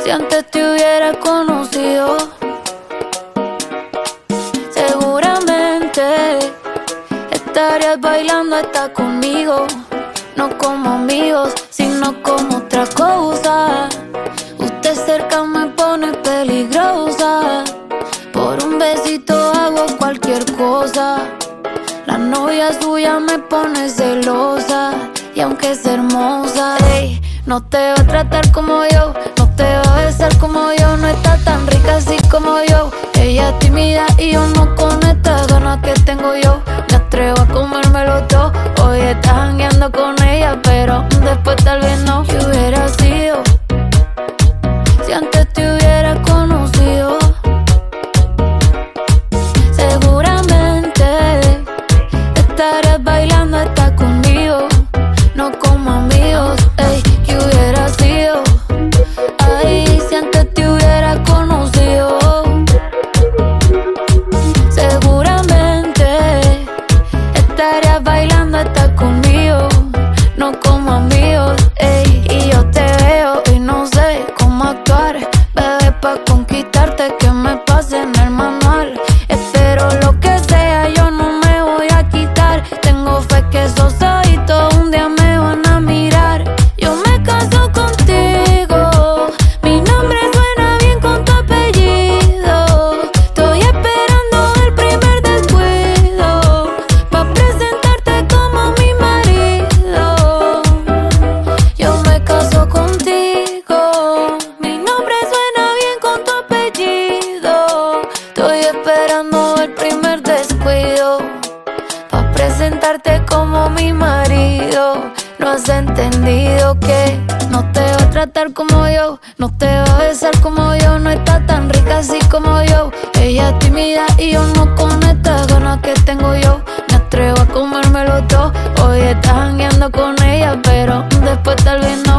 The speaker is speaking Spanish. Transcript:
Si antes te hubiera conocido, seguramente estarías bailando hasta conmigo. No como amigos, sino como otra cosa. Usted cerca me pone peligrosa. Por un besito hago cualquier cosa. La novia suya me pone celosa. Y aunque es hermosa, ey, no te va a tratar como yo, no te va a besar como yo. No está tan rica así como yo. Ella es tímida y yo no, con estas ganas que tengo yo me atrevo a comérmelo todo. Hoy estás jangueando con ella, pero después tal vez no. ¿Qué hubiera sido si antes te hubiera conocido? Seguramente estarías bailando hasta conmigo. No como amigos, ey, ¿qué hubiera sido? Ay, si antes te hubiera conocido. Seguramente estarías bailando hasta conmigo. No como amigos, ey, y yo te veo y no sé cómo actuar. Bebé, pa' conquistarte que me pase en el manual. Espero lo que sea, yo no me voy a quitar. Tengo fe que esos ojitos un día me van a mirar. Yo me caso contigo, mi nombre suena bien con tu apellido. Estoy esperando el primer descuido pa' presentarte como mi marido. Yo me caso contigo, mi nombre suena bien con tu apellido. Estoy esperando el primer descuido pa' presentarte como mi marido. No has entendido que no te va a tratar como yo, no te va a besar como yo. No está tan rica así como yo. Ella es tímida y yo no, con estas ganas que tengo yo me atrevo a comérmelo todo. Hoy estás jangueando con ella, pero después tal vez no.